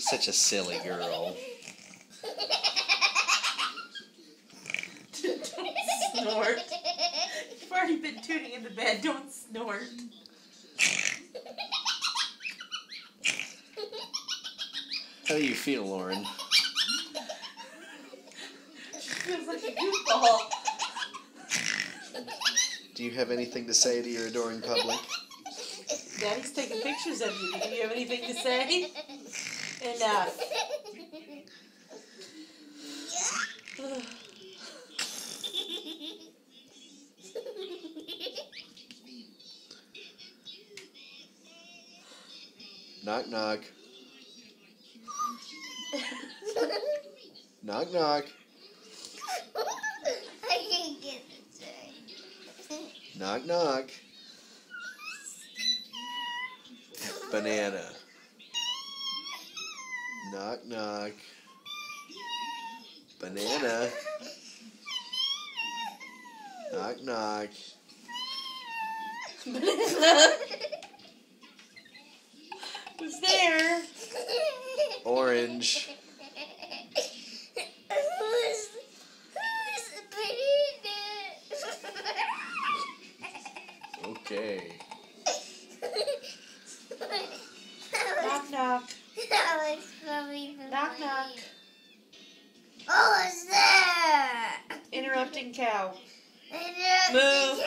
Such a silly girl. Don't snort. You've already been tuning in the bed. Don't snort. How do you feel, Lauren? She feels like a goofball. Do you have anything to say to your adoring public? Daddy's taking pictures of you. Do you have anything to say? Enough. Knock, knock. Knock, knock. Knock, knock. Banana. Knock, knock. Banana. Knock, knock. Banana. Who's there? Orange. Okay. Knock, knock. Knock, knock. Oh, it's there! Interrupting cow. Move!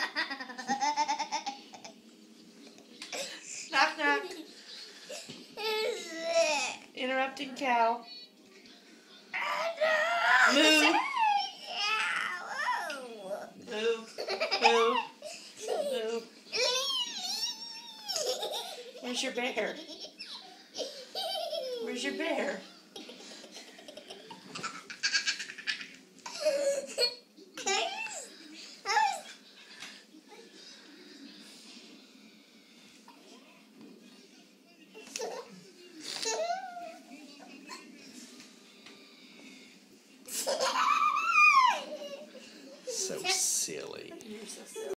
Knock, knock. Interrupting cow. Move. Move. Move. Move. Where's your bear? Where's your bear?